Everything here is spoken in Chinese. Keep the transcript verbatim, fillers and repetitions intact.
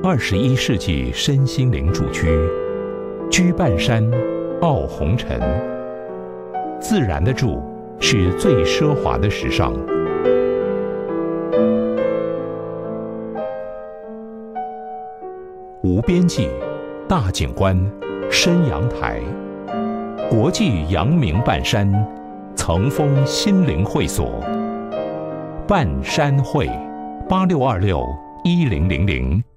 二十一世纪身心灵主区，居半山，傲红尘。自然的住是最奢华的时尚。无边际，大景观，深阳台，国际阳明半山，层峰心灵会所。半山会，八六二六一零零零。